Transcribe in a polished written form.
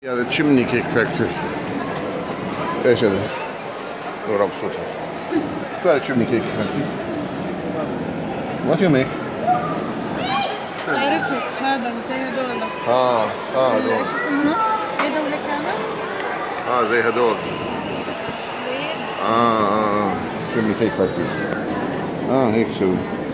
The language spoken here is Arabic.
هذا تشيمني كيك فاكتوري. ايش هذا؟ ورا بصوتها. شو هذا تشيمني كيك فاكتوري؟ وات يو ميك؟ عرفت هذا زي هذول. هذول. ايش اسمه؟ ايه دولة كامل؟ زي هذول. سويد. تشيمني كيك فاكتوري. هيك سوي.